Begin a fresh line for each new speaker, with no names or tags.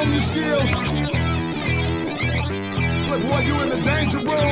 your skills. Look, boy, you in the danger room.